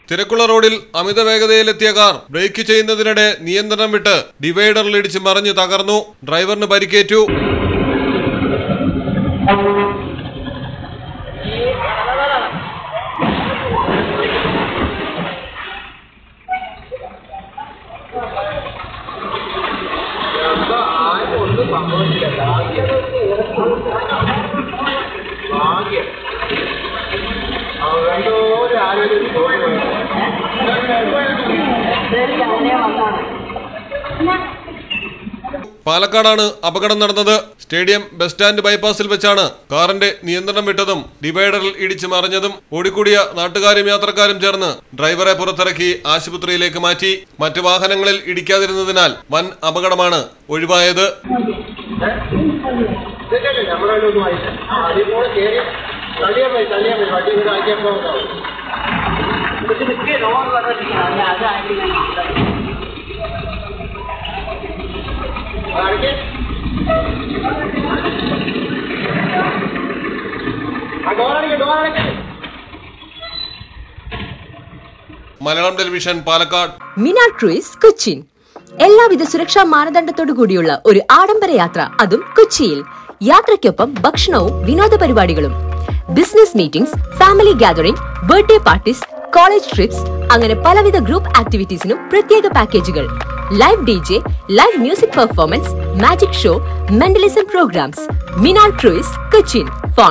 തിരക്കുള്ള റോഡിൽ അമിത വേഗതയിലെത്തിയ car break ചെയ്യുന്നതിനിടെ നിയന്ത്രണം വിട്ട് ഡിവൈഡറിലിടിച്ച് മറിഞ്ഞു തകർന്നു. ഡ്രൈവറിന് പരിക്കേറ്റു. പാലക്കാടാണ് അപകടം നടന്നത്. സ്റ്റേഡിയം ബസ് സ്റ്റാൻഡ് ബൈപ്പാസിൽ വെച്ചാണ് കാറിന്റെ നിയന്ത്രണം വിട്ടതും ഡിവൈഡറിൽ ഇടിച്ചു മറിഞ്ഞതും. ഓടിക്കൂടിയ നാട്ടുകാരും യാത്രക്കാരും ചേർന്ന് ഡ്രൈവറെ പുറത്തിറക്കി ആശുപത്രിയിലേക്ക് മാറ്റി. മറ്റു വാഹനങ്ങളിൽ ഇടിക്കാതിരുന്നതിനാൽ വൻ അപകടമാണ് ഒഴിവായത്. മലയാളം ടെലിവിഷൻ പാലക്കാട്. മിനാർ ക്രൂയിസ് കൊച്ചിൻ. എല്ലാവിധ സുരക്ഷാ മാനദണ്ഡത്തോടു കൂടിയുള്ള ഒരു ആഡംബര യാത്ര, അതും കൊച്ചിയിൽ. യാത്രയ്ക്കൊപ്പം ഭക്ഷണവും വിനോദ പരിപാടികളും, business meetings, family gathering, birthday parties, college trips, അങ്ങനെ പലവിധ ഗ്രൂപ്പ് ആക്ടിവിറ്റീസിനും പ്രത്യേക പാക്കേജുകൾ. Live DJ, live music performance, magic show, mentalism programs. Minar cruise Cochin. Phone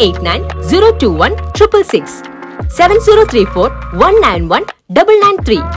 8089 021 666 7034 191 993.